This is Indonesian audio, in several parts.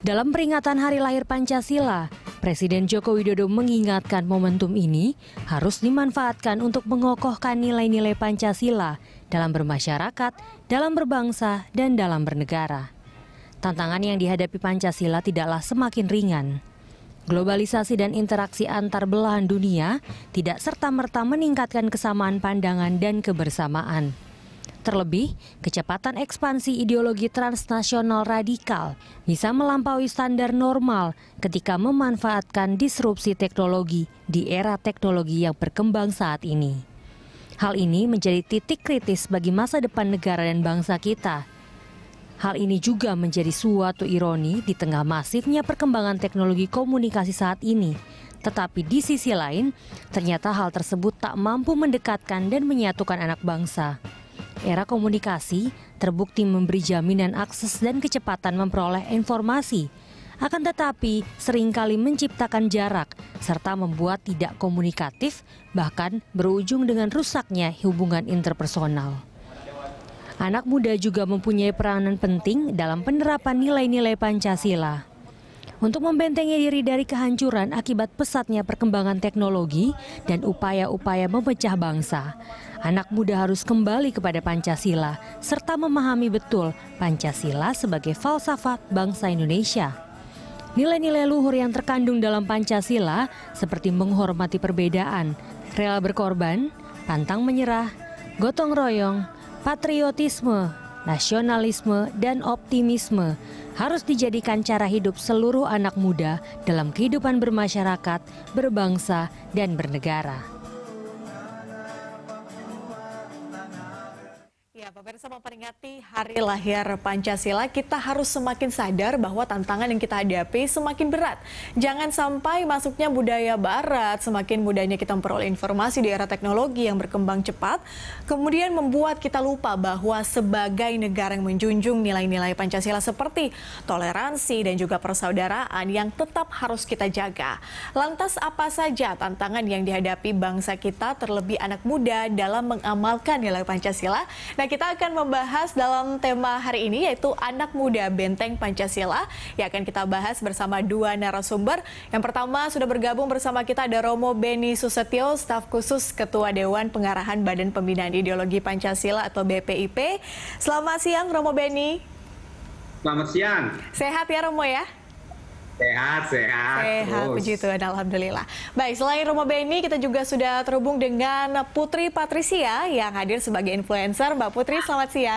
Dalam peringatan Hari Lahir Pancasila, Presiden Joko Widodo mengingatkan momentum ini harus dimanfaatkan untuk mengokohkan nilai-nilai Pancasila dalam bermasyarakat, dalam berbangsa, dan dalam bernegara. Tantangan yang dihadapi Pancasila tidaklah semakin ringan. Globalisasi dan interaksi antar belahan dunia tidak serta-merta meningkatkan kesamaan pandangan dan kebersamaan. Terlebih, kecepatan ekspansi ideologi transnasional radikal bisa melampaui standar normal ketika memanfaatkan disrupsi teknologi di era teknologi yang berkembang saat ini. Hal ini menjadi titik kritis bagi masa depan negara dan bangsa kita. Hal ini juga menjadi suatu ironi di tengah masifnya perkembangan teknologi komunikasi saat ini. Tetapi di sisi lain, ternyata hal tersebut tak mampu mendekatkan dan menyatukan anak bangsa. Era komunikasi terbukti memberi jaminan akses dan kecepatan memperoleh informasi, akan tetapi seringkali menciptakan jarak serta membuat tidak komunikatif, bahkan berujung dengan rusaknya hubungan interpersonal. Anak muda juga mempunyai peranan penting dalam penerapan nilai-nilai Pancasila. Untuk membentengi diri dari kehancuran akibat pesatnya perkembangan teknologi dan upaya-upaya memecah bangsa, anak muda harus kembali kepada Pancasila serta memahami betul Pancasila sebagai falsafat bangsa Indonesia. Nilai-nilai luhur yang terkandung dalam Pancasila seperti menghormati perbedaan, rela berkorban, pantang menyerah, gotong royong, patriotisme, nasionalisme, dan optimisme harus dijadikan cara hidup seluruh anak muda dalam kehidupan bermasyarakat, berbangsa, dan bernegara. Ya, pemirsa, memperingati Hari Lahir Pancasila, kita harus semakin sadar bahwa tantangan yang kita hadapi semakin berat. Jangan sampai masuknya budaya barat, semakin mudahnya kita memperoleh informasi di era teknologi yang berkembang cepat, kemudian membuat kita lupa bahwa sebagai negara yang menjunjung nilai-nilai Pancasila seperti toleransi dan juga persaudaraan yang tetap harus kita jaga. Lantas apa saja tantangan yang dihadapi bangsa kita, terlebih anak muda dalam mengamalkan nilai Pancasila? Nah, kita akan membahas dalam tema hari ini yaitu Anak Muda Benteng Pancasila yang akan kita bahas bersama dua narasumber. Yang pertama sudah bergabung bersama kita ada Romo Beni Susetio, staf khusus Ketua Dewan Pengarahan Badan Pembinaan Ideologi Pancasila atau BPIP. Selamat siang Romo Beni. Selamat siang. Sehat ya Romo ya? Sehat. Puji Tuhan, alhamdulillah. Baik, selain Romo Beni, kita juga sudah terhubung dengan Putri Patricia yang hadir sebagai influencer. Mbak Putri, selamat siang.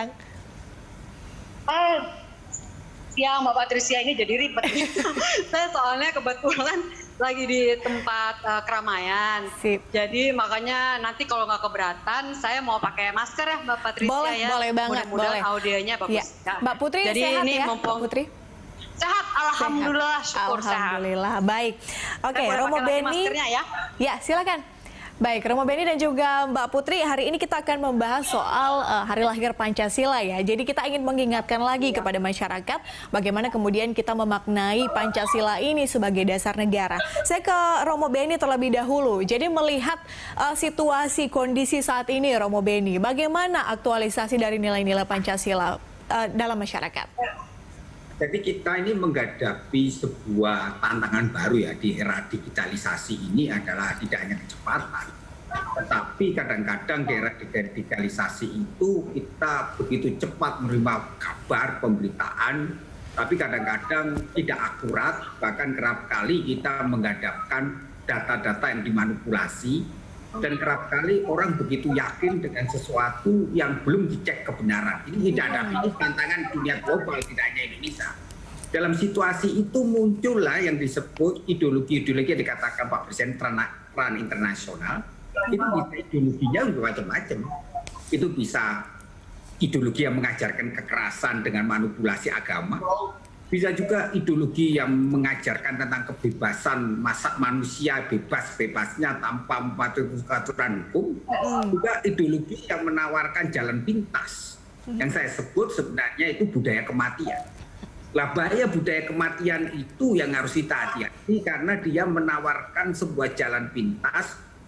Siang Mbak Patricia, ini jadi ribet. Saya soalnya kebetulan lagi di tempat keramaian. Sip. Jadi makanya nanti kalau nggak keberatan, saya mau pakai masker ya Mbak Patricia ya. Boleh banget. Mudah-mudahan audionya bagus. Ya. Mbak Putri jadi sehat ini ya, mumpung Mbak Putri? Sehat, alhamdulillah, syukur sehat. Alhamdulillah, baik. Oke, Romo Beni. Ya, silakan. Baik, Romo Beni dan juga Mbak Putri, hari ini kita akan membahas soal Hari Lahir Pancasila ya. Jadi kita ingin mengingatkan lagi kepada masyarakat bagaimana kemudian kita memaknai Pancasila ini sebagai dasar negara. Saya ke Romo Beni terlebih dahulu. Jadi melihat situasi kondisi saat ini, Romo Beni, bagaimana aktualisasi dari nilai-nilai Pancasila dalam masyarakat? Jadi kita ini menghadapi sebuah tantangan baru ya di era digitalisasi ini adalah tidak hanya kecepatan, tetapi kadang-kadang di era digitalisasi itu kita begitu cepat menerima kabar, pemberitaan, tapi kadang-kadang tidak akurat, bahkan kerap kali kita menghadapkan data-data yang dimanipulasi, dan kerap kali orang begitu yakin dengan sesuatu yang belum dicek kebenaran. Ini dihadapi tantangan dunia global, tidak hanya Indonesia. Dalam situasi itu muncullah yang disebut ideologi-ideologi yang dikatakan Pak Presiden peran internasional. Itu bisa ideologinya macam-macam. Itu bisa ideologi yang mengajarkan kekerasan dengan manipulasi agama. Bisa juga ideologi yang mengajarkan tentang kebebasan manusia bebas-bebasnya tanpa mematuhi aturan hukum. Juga ideologi yang menawarkan jalan pintas. Yang saya sebut sebenarnya itu budaya kematian. Lah, bahaya budaya kematian itu yang harus kita hati-hati karena dia menawarkan sebuah jalan pintas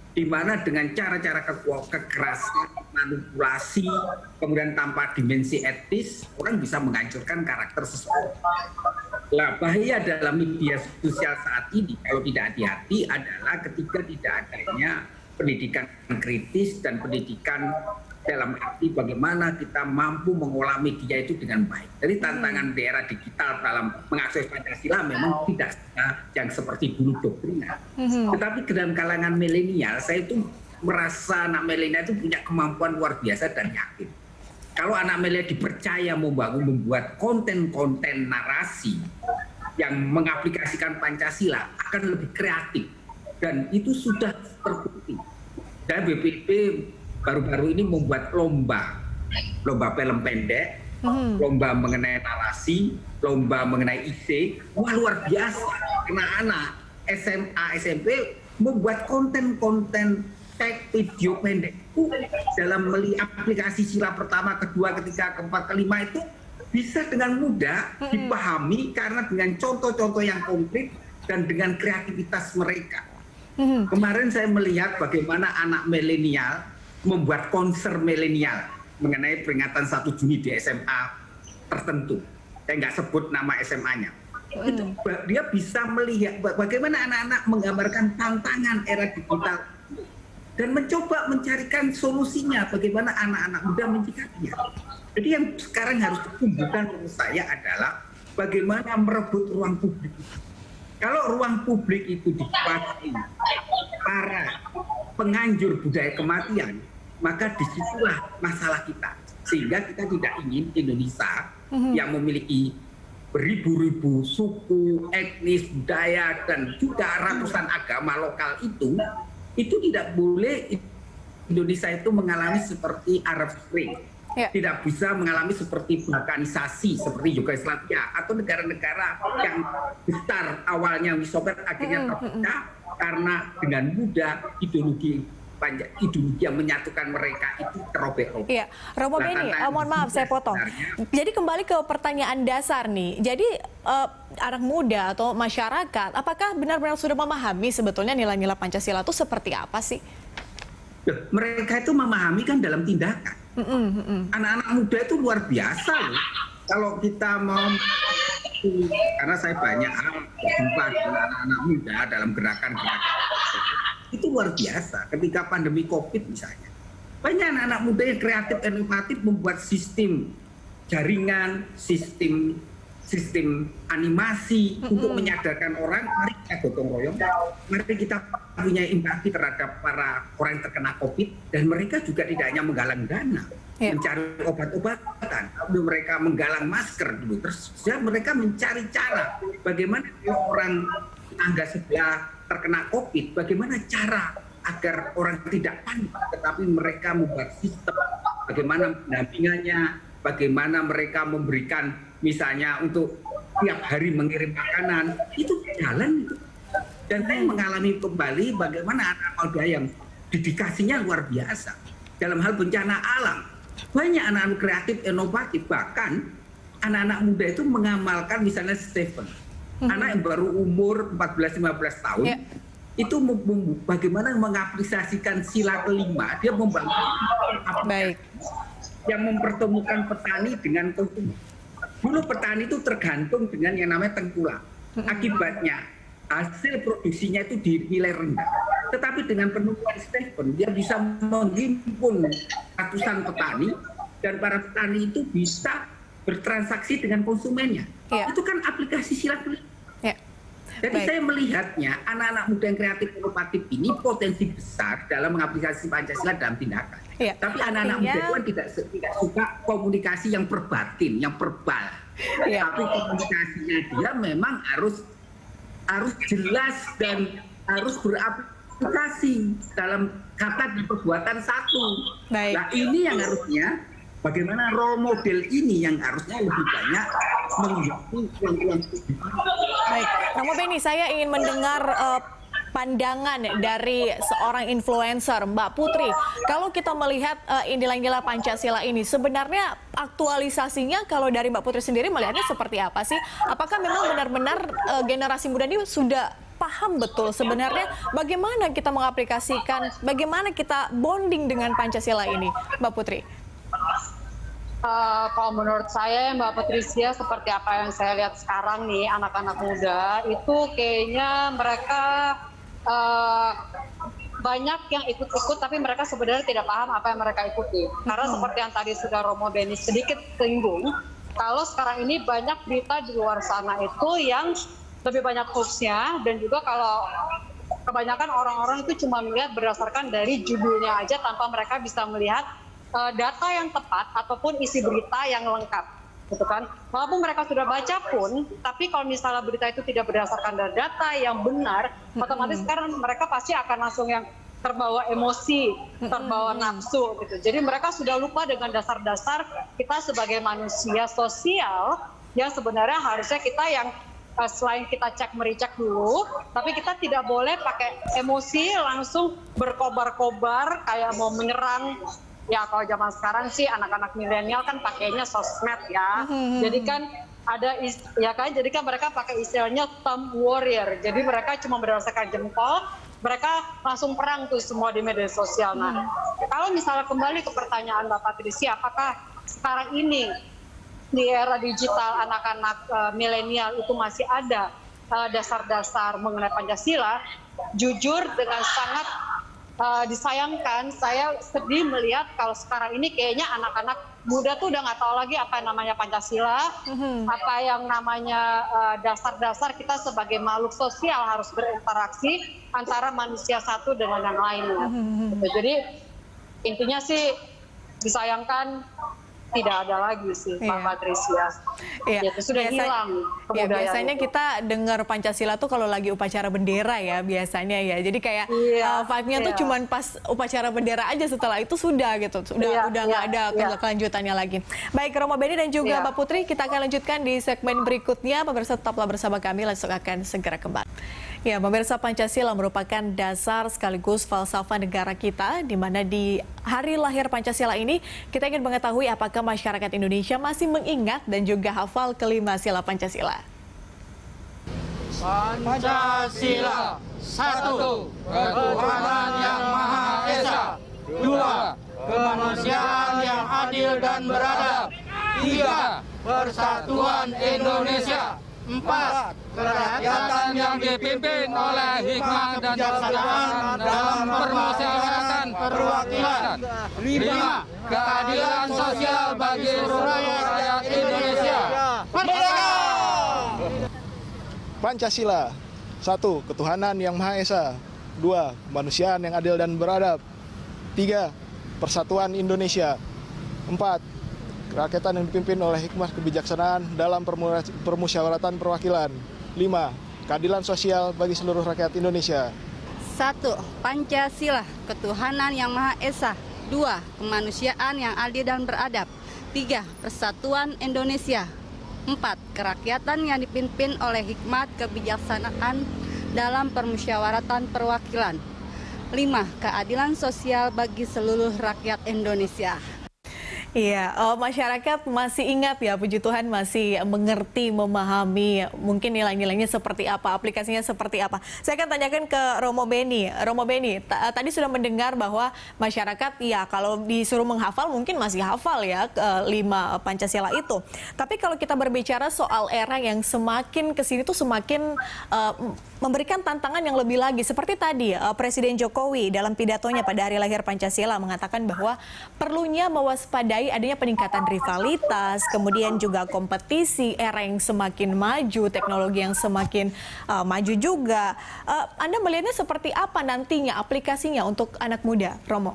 di mana dengan cara-cara kekerasan, manipulasi, kemudian tanpa dimensi etis, orang bisa menghancurkan karakter seseorang. Nah, bahaya dalam media sosial saat ini kalau tidak hati-hati adalah ketika tidak adanya pendidikan kritis dan pendidikan dalam arti bagaimana kita mampu mengolah media itu dengan baik. Jadi tantangan di era digital dalam mengakses Pancasila memang tidak yang seperti dulu doktrinan. Tetapi dalam kalangan milenial, saya itu merasa anak milenial itu punya kemampuan luar biasa dan yakin. Kalau anak milenial dipercaya membuat konten-konten narasi yang mengaplikasikan Pancasila akan lebih kreatif. Dan itu sudah terbukti. Dan BPIP baru-baru ini membuat lomba film pendek, lomba mengenai narasi, lomba mengenai IC. Wah, luar biasa. Anak-anak SMA, SMP membuat konten-konten teks video pendek dalam melihat aplikasi sila pertama, kedua, ketiga, keempat, kelima itu bisa dengan mudah dipahami karena dengan contoh-contoh yang konkret dan dengan kreativitas mereka. Kemarin saya melihat bagaimana anak milenial membuat konser milenial mengenai peringatan 1 Juni di SMA tertentu. Saya nggak sebut nama SMA-nya. Itu dia bisa melihat bagaimana anak-anak menggambarkan tantangan era digital dan mencoba mencarikan solusinya bagaimana anak-anak muda mencikapinya. Jadi yang sekarang harus ditumbuhkan menurut saya adalah bagaimana merebut ruang publik. Kalau ruang publik itu dikuasai para penganjur budaya kematian, maka disitulah masalah kita. Sehingga kita tidak ingin Indonesia yang memiliki beribu-ribu suku, etnis, budaya, dan juga ratusan agama lokal itu tidak boleh Indonesia itu mengalami seperti Arab Spring. Tidak bisa mengalami seperti balkanisasi seperti Yugoslavia atau negara-negara yang besar awalnya Uni Soviet akhirnya terpecah karena dengan mudah ideologi yang menyatukan mereka itu terobek-robek. Iya, Romo Beni, mohon maaf saya potong. Jadi kembali ke pertanyaan dasar nih. Jadi anak muda atau masyarakat, apakah benar-benar sudah memahami sebetulnya nilai-nilai Pancasila itu seperti apa sih? Mereka itu memahami kan dalam tindakan. Anak-anak muda itu luar biasa loh. Kalau kita mau, karena saya banyak berjumpa dengan anak-anak muda dalam gerakan-gerakan itu luar biasa. Ketika pandemi COVID misalnya, banyak anak-anak muda yang kreatif dan inovatif membuat sistem jaringan, sistem animasi untuk menyadarkan orang, mari kita gotong royong, mari kita punya empati terhadap para orang yang terkena COVID, dan mereka juga tidak hanya menggalang dana, mencari obat-obatan, lalu mereka menggalang masker dulu, terus mereka mencari cara bagaimana orang tangga sebelah terkena COVID, bagaimana cara agar orang tidak panik, tetapi mereka membuat sistem, bagaimana pendampingannya, bagaimana mereka memberikan misalnya untuk tiap hari mengirim makanan, itu jalan. Dan saya mengalami kembali bagaimana anak muda yang dedikasinya luar biasa dalam hal bencana alam. Banyak anak-anak kreatif, inovatif, bahkan anak-anak muda itu mengamalkan misalnya Stephen, anak yang baru umur 14-15 tahun, itu bagaimana mengaplikasikan sila kelima, dia membangun yang mempertemukan petani dengan konsumen. Dulu petani itu tergantung dengan yang namanya tengkulak. Akibatnya hasil produksinya itu dinilai rendah. Tetapi dengan penemuan Stephen, dia bisa menghimpun ratusan petani dan para petani itu bisa bertransaksi dengan konsumennya. Itu kan aplikasi sila kelima. Jadi saya melihatnya anak-anak muda yang kreatif inovatif ini potensi besar dalam mengaplikasi Pancasila dalam tindakan. Tapi anak-anak muda itu kan tidak suka komunikasi yang berbatin, yang verbal. Tapi komunikasinya dia memang harus jelas dan harus beraplikasi dalam kata dan perbuatan satu. Nah ini yang harusnya bagaimana role model ini yang harusnya lebih banyak mengikuti ruang-ruang publik. Baik, Romo Beni, saya ingin mendengar pandangan dari seorang influencer, Mbak Putri. Kalau kita melihat nilai-nilai Pancasila ini, sebenarnya aktualisasinya kalau dari Mbak Putri sendiri melihatnya seperti apa sih? Apakah memang benar-benar generasi muda ini sudah paham betul sebenarnya bagaimana kita mengaplikasikan, bagaimana kita bonding dengan Pancasila ini, Mbak Putri? Kalau menurut saya Mbak Patricia, seperti apa yang saya lihat sekarang nih, anak-anak muda itu kayaknya mereka banyak yang ikut-ikut, tapi mereka sebenarnya tidak paham apa yang mereka ikuti. Karena seperti yang tadi sudah Romo Beni sedikit singgung, kalau sekarang ini banyak berita di luar sana itu yang lebih banyak hoax-nya, dan juga kalau kebanyakan orang-orang itu cuma melihat berdasarkan dari judulnya aja tanpa mereka bisa melihat data yang tepat ataupun isi berita yang lengkap, gitu kan? Walaupun mereka sudah baca pun, tapi kalau misalnya berita itu tidak berdasarkan dari data yang benar, otomatis sekarang mereka pasti akan langsung yang terbawa emosi, terbawa nafsu, gitu. Jadi mereka sudah lupa dengan dasar-dasar kita sebagai manusia sosial yang sebenarnya harusnya kita yang selain kita cek mericek dulu, tapi kita tidak boleh pakai emosi langsung berkobar-kobar kayak mau menyerang. Ya kalau zaman sekarang sih anak-anak milenial kan pakainya sosmed ya. Jadi kan ada jadi kan mereka pakai istilahnya thumb warrior. Jadi mereka cuma berdasarkan jempol, mereka langsung perang tuh semua di media sosial. Nah, kalau misalnya kembali ke pertanyaan Mbak Patricia, apakah sekarang ini di era digital anak-anak milenial itu masih ada dasar-dasar mengenai Pancasila? Jujur dengan sangat disayangkan, saya sedih melihat kalau sekarang ini kayaknya anak-anak muda tuh udah nggak tahu lagi apa yang namanya Pancasila, apa yang namanya dasar-dasar kita sebagai makhluk sosial harus berinteraksi antara manusia satu dengan yang lainnya. Jadi intinya sih disayangkan tidak ada lagi sih, Pak Patricia. Iya. Itu sudah hilang kebudayaan. Biasanya kita dengar Pancasila tuh kalau lagi upacara bendera ya biasanya ya. Jadi kayak vibe-nya tuh cuman pas upacara bendera aja, setelah itu sudah gitu. Udah nggak ada kelanjutannya lagi. Baik, Romo Beni dan juga Mbak Putri, kita akan lanjutkan di segmen berikutnya. Pemirsa tetaplah bersama kami, langsung akan segera kembali. Ya, pemirsa, Pancasila merupakan dasar sekaligus falsafah negara kita, di mana di hari lahir Pancasila ini kita ingin mengetahui apakah masyarakat Indonesia masih mengingat dan juga hafal kelima sila Pancasila. Pancasila, 1. Ketuhanan yang Maha Esa. 2. Kemanusiaan yang adil dan beradab. 3. Persatuan Indonesia. 4. Kerakyatan yang dipimpin oleh hikmah dan kebijaksanaan dalam permusyawaratan perwakilan. 5. Keadilan sosial bagi seluruh rakyat Indonesia. Merdeka! Pancasila, 1. Ketuhanan yang Maha Esa. 2. Kemanusiaan yang adil dan beradab. 3. Persatuan Indonesia. 4. Kerakyatan yang dipimpin oleh hikmah kebijaksanaan dalam permusyawaratan perwakilan. 5. Keadilan sosial bagi seluruh rakyat Indonesia. 1. Pancasila, ketuhanan yang Maha Esa. 2. Kemanusiaan yang adil dan beradab. 3. Persatuan Indonesia. 4. Kerakyatan yang dipimpin oleh hikmat kebijaksanaan dalam permusyawaratan perwakilan. 5. Keadilan sosial bagi seluruh rakyat Indonesia. Iya, masyarakat masih ingat ya, puji Tuhan masih mengerti, memahami mungkin nilai-nilainya seperti apa, aplikasinya seperti apa. Saya akan tanyakan ke Romo Beni. Romo Beni, tadi sudah mendengar bahwa masyarakat ya kalau disuruh menghafal mungkin masih hafal ya kelima Pancasila itu. Tapi kalau kita berbicara soal era yang semakin kesini tuh semakin memberikan tantangan yang lebih lagi. Seperti tadi Presiden Jokowi dalam pidatonya pada hari lahir Pancasila mengatakan bahwa perlunya mewaspadai adanya peningkatan rivalitas, kemudian juga kompetisi, era yang semakin maju, teknologi yang semakin maju juga. Anda melihatnya seperti apa nantinya aplikasinya untuk anak muda, Romo?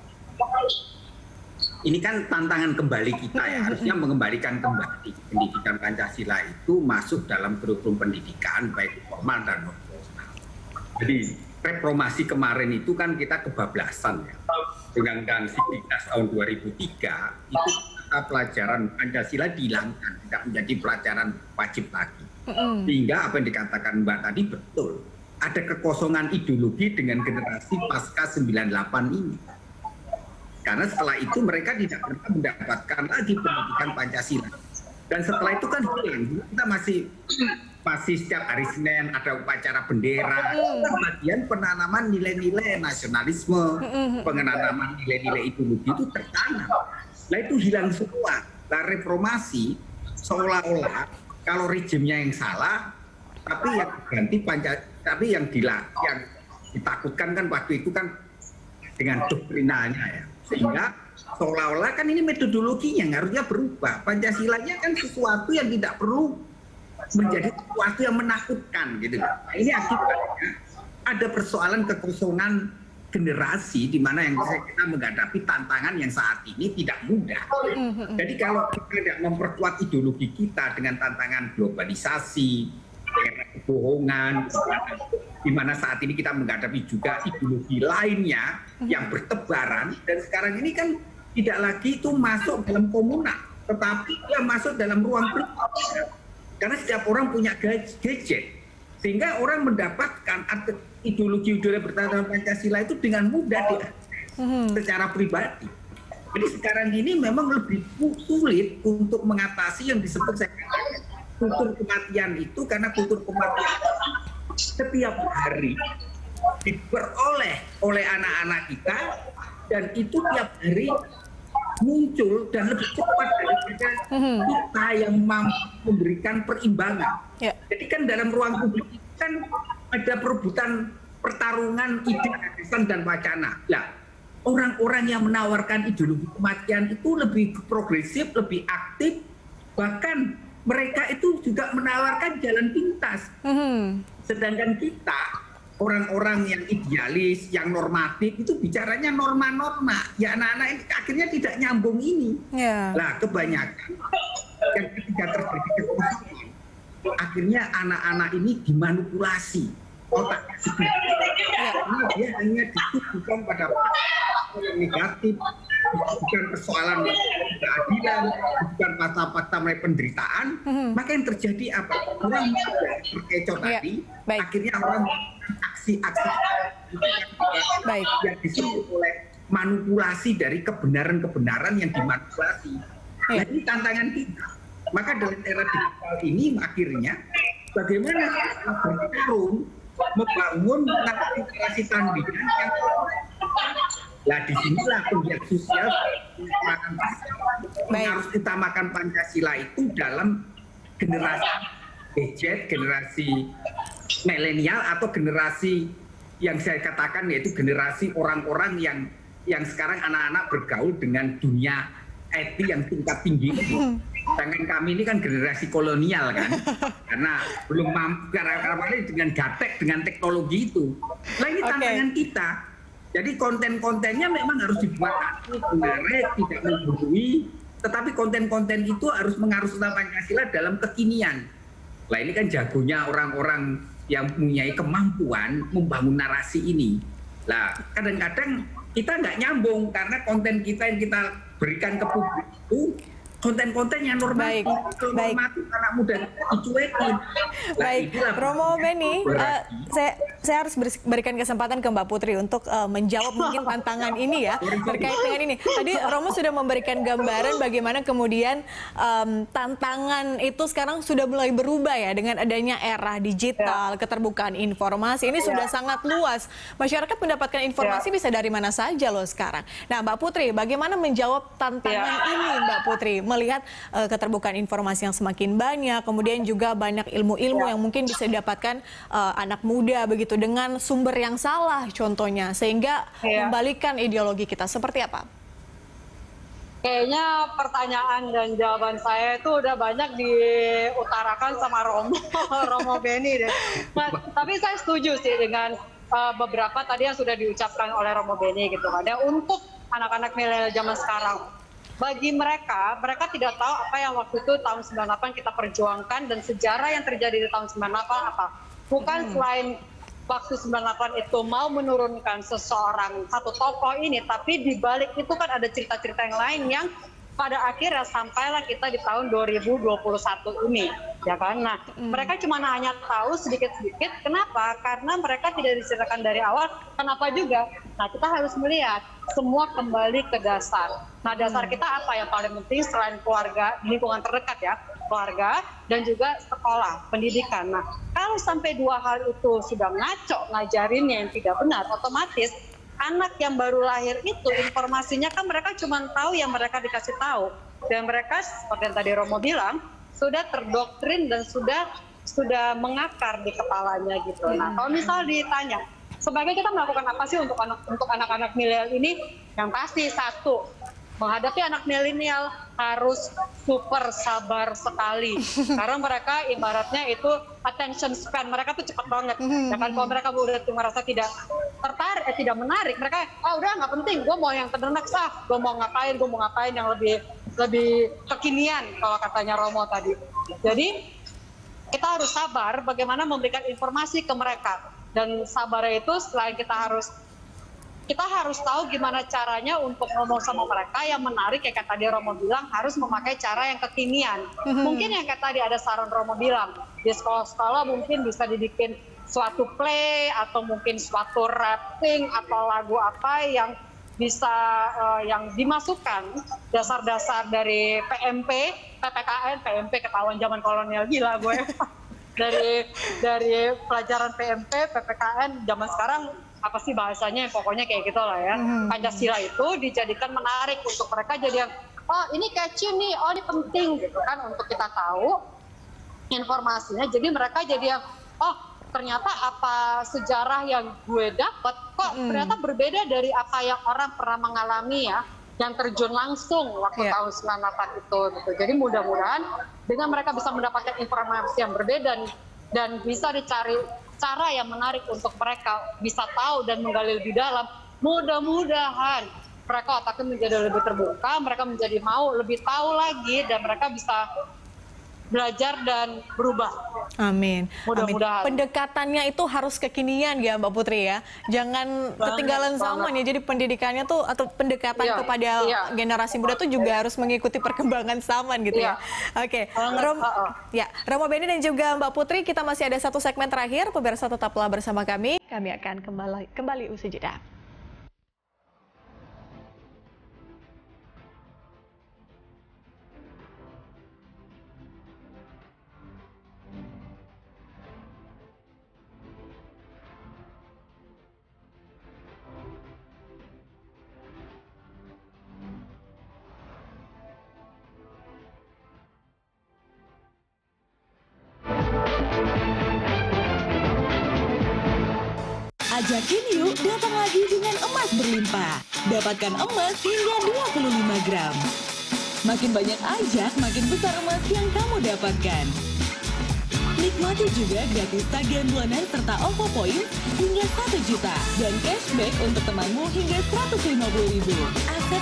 Ini kan tantangan kembali kita ya, harusnya mengembalikan kembali pendidikan Pancasila itu masuk dalam kurikulum pendidikan baik formal dan non formal. Jadi reformasi kemarin itu kan kita kebablasan ya. Undang-Undang 19 tahun 2003 itu pelajaran Pancasila dihilangkan, tidak menjadi pelajaran wajib lagi. Sehingga apa yang dikatakan Mbak tadi betul, ada kekosongan ideologi dengan generasi pasca 98 ini. Karena setelah itu mereka tidak pernah mendapatkan lagi pendidikan Pancasila. Dan setelah itu kan hilang, kita masih masih setiap hari Senin ada upacara bendera, bagian penanaman nilai-nilai nasionalisme, penanaman nilai-nilai ideologi itu tertanam. Nah itu hilang semua. Nah reformasi seolah-olah kalau rejimnya yang salah, tapi yang ganti tapi yang ditakutkan kan waktu itu kan dengan doktrinanya ya, sehingga seolah-olah kan ini metodologinya yang harusnya berubah. Pancasilanya kan sesuatu yang tidak perlu menjadi sesuatu yang menakutkan gitu. Nah, ini akibatnya ada persoalan kekosongan generasi di mana yang kita menghadapi tantangan yang saat ini tidak mudah. Jadi kalau kita tidak memperkuat ideologi kita dengan tantangan globalisasi, kebohongan, di mana saat ini kita menghadapi juga ideologi lainnya yang bertebaran, dan sekarang ini kan tidak lagi itu masuk dalam komunal, tetapi dia masuk dalam ruang privat. Karena setiap orang punya gadget, sehingga orang mendapatkan ideologi-ideologi bertentangan Pancasila itu dengan mudah secara pribadi. Jadi sekarang ini memang lebih sulit untuk mengatasi yang disebut saya katakan kultur kematian itu, karena kultur kematian setiap hari diperoleh oleh anak-anak kita, dan itu tiap hari muncul dan lebih cepat daripada kita yang mampu memberikan perimbangan. Jadi kan dalam ruang publik itu kan ada perebutan pertarungan ide, gagasan, dan wacana. Nah, orang-orang yang menawarkan ideologi kematian itu lebih progresif, lebih aktif, bahkan mereka itu juga menawarkan jalan pintas. Sedangkan kita orang-orang yang idealis, yang normatif itu bicaranya norma-norma. Ya anak-anak ini akhirnya tidak nyambung ini. Lah kebanyakan yang ketika terjadi kekosongan, akhirnya anak-anak ini dimanipulasi otaknya sendiri. Karena dia hanya ditujukan pada yang negatif, bukan persoalan keadilan, bukan fakta-fakta mulai penderitaan. Maka yang terjadi apa? Orang terkecoh tadi, akhirnya orang aksi-aksi yang disebut oleh manipulasi dari kebenaran-kebenaran yang dimanipulasi. Nah ini tantangan kita. Maka dalam era digital ini akhirnya bagaimana kita bertarung membangun narasi tandingan yang Nah disinilah penggiat sosial harus utamakan Pancasila itu dalam generasi gadget, generasi milenial, atau generasi yang saya katakan yaitu generasi orang-orang yang sekarang anak-anak bergaul dengan dunia IT yang tingkat tinggi. Sedangkan kami ini kan generasi kolonial kan, karena belum mampu karena dengan gaptek dengan teknologi itu. Nah ini tantangan kita. Jadi konten-kontennya memang harus dibuat menarik, tidak menggurui, tetapi konten-konten itu harus mengarus tentang Pancasila dalam kekinian. Nah ini kan jagonya orang-orang yang mempunyai kemampuan membangun narasi ini. Nah kadang-kadang kita nggak nyambung karena konten kita yang kita berikan ke publik itu konten-konten yang normatif, normatif anak muda dicuekin. Baik, Romo Beni, saya harus berikan kesempatan ke Mbak Putri untuk menjawab mungkin tantangan ini ya, terkait dengan ini. Tadi Romo sudah memberikan gambaran bagaimana kemudian tantangan itu sekarang sudah mulai berubah ya, dengan adanya era digital, keterbukaan informasi, ini sudah sangat luas. Masyarakat mendapatkan informasi bisa dari mana saja loh sekarang. Nah Mbak Putri, bagaimana menjawab tantangan ini Mbak Putri? Melihat keterbukaan informasi yang semakin banyak, kemudian juga banyak ilmu-ilmu yang mungkin bisa didapatkan anak muda begitu dengan sumber yang salah contohnya, sehingga membalikkan ideologi kita. Seperti apa? Kayaknya pertanyaan dan jawaban saya itu udah banyak diutarakan sama Romo Beni deh. Nah, tapi saya setuju sih dengan beberapa tadi yang sudah diucapkan oleh Romo Beni gitu kan. Ya, untuk anak-anak milenial zaman sekarang, bagi mereka tidak tahu apa yang waktu itu tahun 98 kita perjuangkan, dan sejarah yang terjadi di tahun 98 apa. Bukan selain waktu 98 itu mau menurunkan seseorang, satu tokoh ini, tapi di balik itu kan ada cerita-cerita yang lain yang pada akhirnya sampailah kita di tahun 2021 ini, ya kan? Nah, mereka cuma hanya tahu sedikit-sedikit. Kenapa? Karena mereka tidak diceritakan dari awal. Kenapa juga? Nah, kita harus melihat semua kembali ke dasar. Nah, dasar kita apa yang paling penting selain keluarga, lingkungan terdekat ya? keluarga dan juga sekolah, pendidikan. Nah, kalau sampai dua hal itu sudah ngaco ngajarinnya yang tidak benar, otomatis anak yang baru lahir itu informasinya kan mereka cuma tahu yang mereka dikasih tahu. Dan mereka seperti yang tadi Romo bilang, sudah terdoktrin dan sudah mengakar di kepalanya gitu. Nah, kalau misal ditanya, sebagai kita melakukan apa sih untuk anak-anak milenial ini? Yang pasti satu, menghadapi anak milenial harus super sabar sekali karena mereka ibaratnya itu attention span mereka tuh cepat banget. Ya kan, kalau mereka udah merasa tidak tertarik, tidak menarik, mereka udah nggak penting, gue mau yang terdenak gue mau ngapain yang lebih kekinian kalau katanya Romo tadi. Jadi kita harus sabar bagaimana memberikan informasi ke mereka, dan sabarnya itu selain kita harus tahu gimana caranya untuk ngomong sama mereka yang menarik, kayak tadi Romo bilang harus memakai cara yang kekinian. Mungkin yang kayak tadi ada saran Romo bilang, di sekolah-sekolah mungkin bisa dibikin suatu play atau mungkin suatu rapping atau lagu apa yang bisa yang dimasukkan dasar-dasar dari PMP, PPKN, PMP ketahuan zaman kolonial gila gue. dari pelajaran PMP, PPKN zaman sekarang apa sih bahasanya, pokoknya kayak gitu lah ya. Pancasila itu dijadikan menarik untuk mereka, jadi yang ini catchy nih, ini penting gitu kan untuk kita tahu informasinya. Jadi mereka jadi yang ternyata apa sejarah yang gue dapat kok ternyata berbeda dari apa yang orang pernah mengalami ya, yang terjun langsung waktu tahun 98 itu gitu. Jadi mudah-mudahan dengan mereka bisa mendapatkan informasi yang berbeda dan bisa dicari cara yang menarik untuk mereka bisa tahu dan menggali lebih dalam. Mudah-mudahan mereka otaknya menjadi lebih terbuka, mereka menjadi mau lebih tahu lagi, dan mereka bisa belajar dan berubah. Amin. Mudah-mudahan. Pendekatannya itu harus kekinian ya Mbak Putri ya. Jangan ketinggalan zaman ya. Jadi pendidikannya tuh atau pendekatan kepada generasi muda tuh juga harus mengikuti perkembangan zaman gitu ya. Oke. Romo Beni dan juga Mbak Putri, kita masih ada satu segmen terakhir. Pemirsa tetaplah bersama kami. Kami akan kembali usai jeda. Ajakin yuk datang lagi dengan emas berlimpah. Dapatkan emas hingga 25 gram. Makin banyak ajak, makin besar emas yang kamu dapatkan. Nikmati juga gratis tagihan bulanan serta OVO Points hingga 1 juta. Dan cashback untuk temanmu hingga 150.000. Akses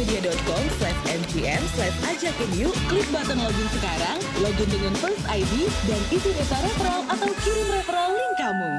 firstmedia.com/mgm/ajakin yuk. Klik button login sekarang, login dengan First ID, dan isi data referral atau kirim referral link kamu.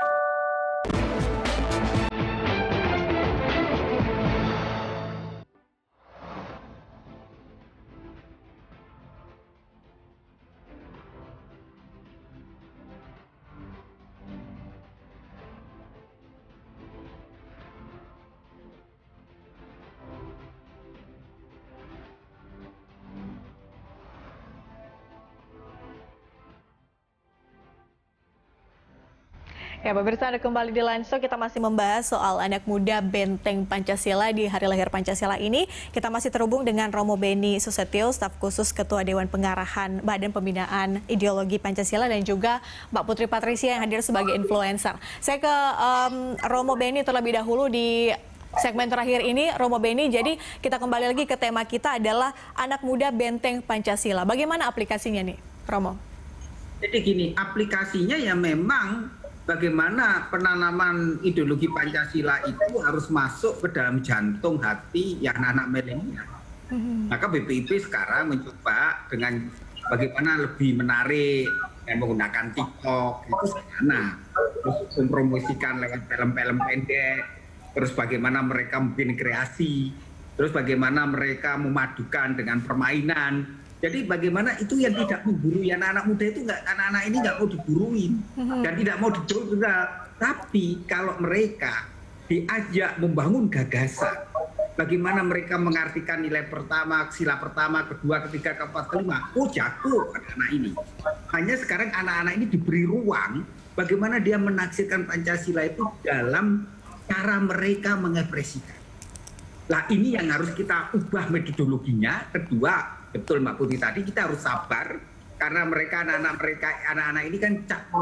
Ya, pemirsa, Anda kembali di Line Show. Kita masih membahas soal anak muda benteng Pancasila di Hari Lahir Pancasila ini. Kita masih terhubung dengan Romo Beni Susetio, staf khusus Ketua Dewan Pengarahan Badan Pembinaan Ideologi Pancasila, dan juga Mbak Putri Patricia yang hadir sebagai influencer. Saya ke Romo Beni terlebih dahulu di segmen terakhir ini. Romo Beni, jadi kita kembali lagi ke tema kita adalah anak muda benteng Pancasila. Bagaimana aplikasinya nih, Romo? Jadi gini, aplikasinya ya memang bagaimana penanaman ideologi Pancasila itu harus masuk ke dalam jantung hati yang anak-anak milenial. Maka BPIP sekarang mencoba dengan bagaimana lebih menarik, menggunakan TikTok, itu sana. Terus mempromosikan lewat film-film pendek, terus bagaimana mereka membuat kreasi, terus bagaimana mereka memadukan dengan permainan. Jadi bagaimana itu yang tidak menggurui anak-anak muda itu, anak-anak ini nggak mau diguruin dan tidak mau didorong. Tapi kalau mereka diajak membangun gagasan, Bagaimana mereka mengartikan nilai pertama, sila pertama, kedua, ketiga, keempat, kelima. Oh, jatuh anak-anak ini. Hanya sekarang anak-anak ini diberi ruang bagaimana dia menafsirkan Pancasila itu dalam cara mereka mengekspresikan. Lah ini yang harus kita ubah metodologinya. Kedua, betul Mbak Putri tadi, kita harus sabar karena mereka anak-anak ini kan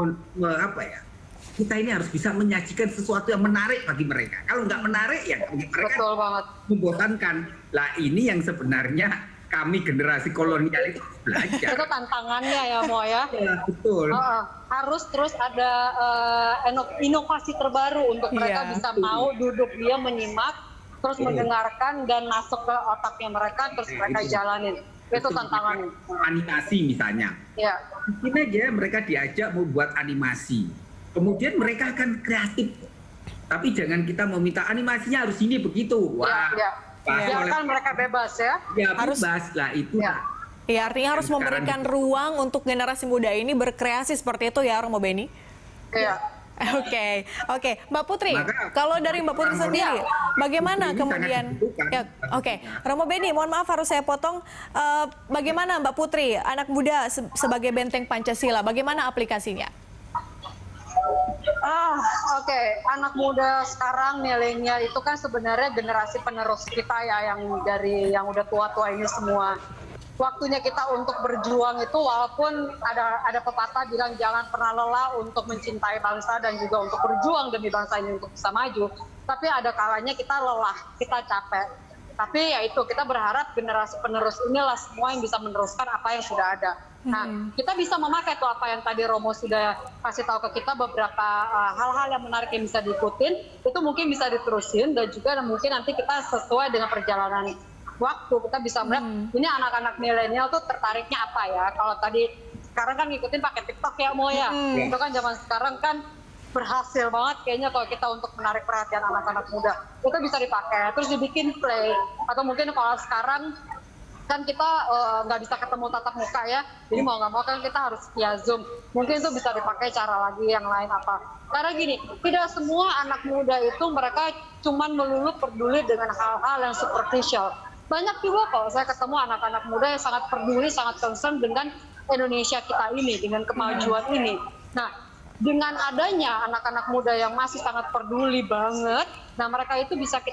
kita ini harus bisa menyajikan sesuatu yang menarik bagi mereka. Kalau nggak menarik ya mereka membosankan. Lah ini yang sebenarnya kami generasi kolonial itu belajar. Itu tantangannya ya Mo ya. Ya betul. Harus terus ada inovasi terbaru untuk mereka bisa mau duduk dia menyimak, terus mendengarkan dan masuk ke otaknya mereka, terus mereka jalanin. Itu tantangannya. Animasi misalnya. Ya. Mungkin aja mereka diajak membuat animasi. Kemudian mereka akan kreatif. Tapi jangan kita meminta animasinya harus ini begitu. Wah. Kan mereka bebas ya. Ya harus bebas lah itu. Ya artinya harus memberikan ruang untuk generasi muda ini berkreasi seperti itu ya Romo Beni. Iya. Oke, Mbak Putri, kalau dari Mbak Putri sendiri, bagaimana kemudian? Romo Beni, mohon maaf harus saya potong. Bagaimana Mbak Putri, anak muda sebagai benteng Pancasila, bagaimana aplikasinya? Anak muda sekarang milenial itu kan sebenarnya generasi penerus kita ya, yang udah tua-tua ini semua. Waktunya kita untuk berjuang itu, walaupun ada pepatah bilang jangan pernah lelah untuk mencintai bangsa dan juga untuk berjuang demi bangsa ini untuk bisa maju. Tapi ada kalanya kita lelah, kita capek. Tapi ya itu, kita berharap generasi penerus inilah semua yang bisa meneruskan apa yang sudah ada. Nah, kita bisa memakai tuh apa yang tadi Romo sudah kasih tahu ke kita, beberapa hal-hal yang menarik yang bisa diikutin, itu mungkin bisa diterusin, dan juga mungkin nanti kita sesuai dengan perjalanan waktu kita bisa melihat ini anak-anak milenial tuh tertariknya apa ya. Kalau tadi sekarang kan ngikutin pakai TikTok ya Mo ya, itu kan zaman sekarang kan berhasil banget kayaknya kalau kita untuk menarik perhatian anak-anak muda. Itu bisa dipakai, terus dibikin play, atau mungkin kalau sekarang kan kita nggak bisa ketemu tatap muka ya, jadi mau nggak mau kan kita harus via Zoom. Mungkin itu bisa dipakai cara lagi yang lain apa. Karena gini, tidak semua anak muda itu mereka cuman melulu peduli dengan hal-hal yang superficial. Banyak juga kok saya ketemu anak-anak muda yang sangat peduli, sangat concern dengan Indonesia kita ini, dengan kemajuan ini. Nah, dengan adanya anak-anak muda yang masih sangat peduli banget, nah mereka itu bisa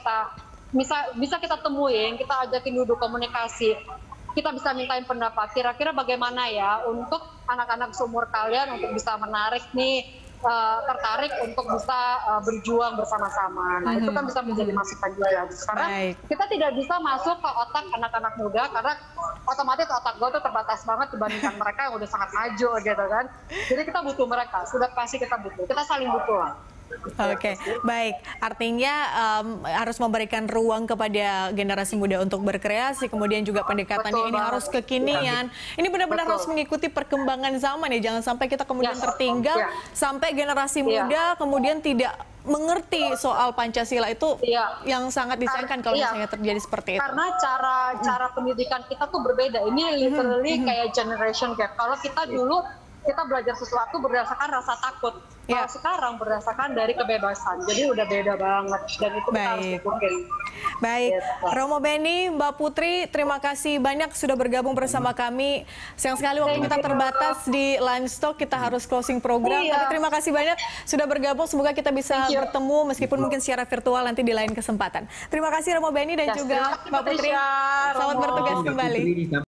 kita temuin, kita ajakin duduk komunikasi, kita bisa mintain pendapat, kira-kira bagaimana ya untuk anak-anak seumur kalian untuk bisa menarik nih, tertarik untuk bisa berjuang bersama-sama. Nah itu kan bisa menjadi masukan juga, karena kita tidak bisa masuk ke otak anak-anak muda, karena otomatis otak gue tuh terbatas banget dibandingkan mereka yang udah sangat maju gitu kan. Jadi kita butuh mereka, sudah pasti kita butuh, kita saling butuh lah. Oke, baik. Artinya harus memberikan ruang kepada generasi muda untuk berkreasi, kemudian juga pendekatannya ini harus kekinian. Ini benar-benar harus mengikuti perkembangan zaman ya, jangan sampai kita kemudian tertinggal, sampai generasi muda kemudian tidak mengerti soal Pancasila itu yang sangat disayangkan kalau misalnya terjadi seperti itu. Karena cara pendidikan kita tuh berbeda. Ini literally kayak generation gap. Kalau kita dulu kita belajar sesuatu berdasarkan rasa takut. Kalau sekarang berdasarkan dari kebebasan. Jadi udah beda banget, dan itu kita harus ikutin. Baik, Romo Beni, Mbak Putri, terima kasih banyak sudah bergabung bersama kami. Sayang sekali waktu kita terbatas di Livestock, kita harus closing program. Tapi terima kasih banyak sudah bergabung. Semoga kita bisa bertemu meskipun mungkin secara virtual nanti di lain kesempatan. Terima kasih Romo Beni dan juga Mbak Putri. Selamat bertugas kembali.